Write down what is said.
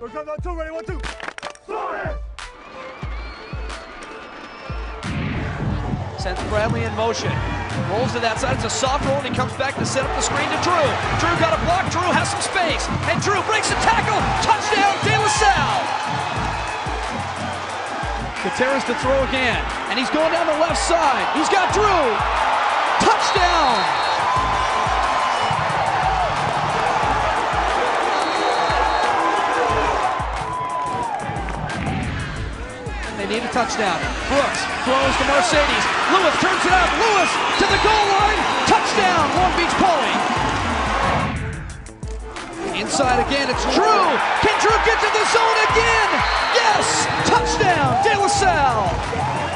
Here comes on two, ready, 1, 2. Sends Bradley in motion. Rolls to that side. It's a soft roll, and he comes back to set up the screen to Drew. Drew got a block. Drew has some space. And Drew breaks the tackle. Touchdown, De La Salle. Gutierrez to throw again. And he's going down the left side. He's got Drew. Touchdown. They need a touchdown. Brooks throws to Mercedes. Lewis turns it up. Lewis to the goal line. Touchdown, Long Beach Poly. Inside again, it's Drew. Can Drew get to the zone again? Yes! Touchdown, De La Salle.